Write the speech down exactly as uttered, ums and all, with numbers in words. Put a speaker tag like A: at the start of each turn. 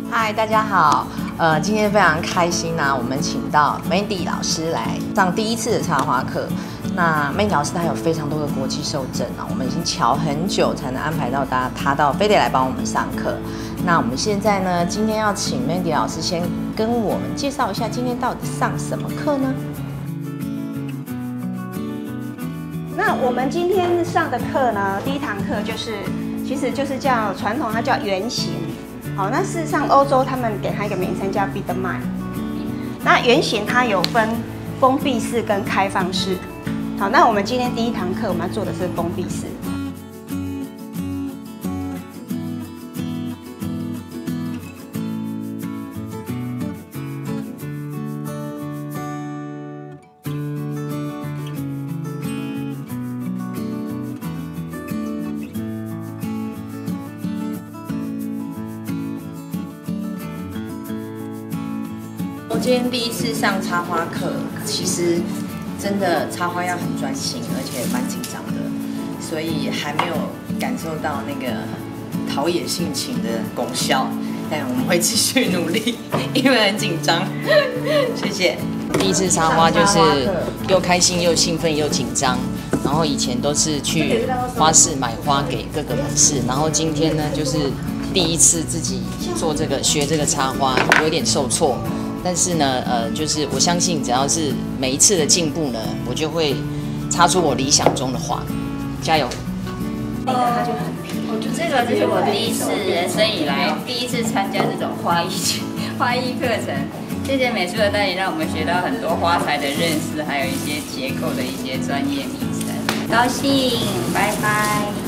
A: 嗨，大家好。呃，今天非常开心呐、啊，我们请到 Mandy 老师来上第一次的插花课。那 Mandy 老师她有非常多的国际受证啊，我们已经瞧很久才能安排到她，她到非得来帮我们上课。那我们现在呢，今天要请 Mandy 老师先跟我们介绍一下今天到底上什么课呢？
B: 那我们今天上的课呢，第一堂课就是，其实就是叫传统，它叫圆形。好，那事实上欧洲他们给它一个名称叫 Biedermeier。那圆形它有分封闭式跟开放式。好，那我们今天第一堂课我们要做的是封闭式。
A: 我今天第一次上插花课，其实真的插花要很专心，而且蛮紧张的，所以还没有感受到那个陶冶性情的功效。但我们会继续努力，因为很紧张。谢谢。
C: 第一次插花就是又开心又兴奋又紧张，然后以前都是去花市买花给各个门市，然后今天呢就是第一次自己做这个学这个插花，有点受挫。但是呢，呃，就是我相信，只要是每一次的进步呢，我就会插出我理想中的花。加油！
D: 这个就是我第一次人生以来第一次参加这种花艺花艺课程。谢谢美术的带领，让我们学到很多花材的认识，还有一些结构的一些专业名称。高兴，拜拜。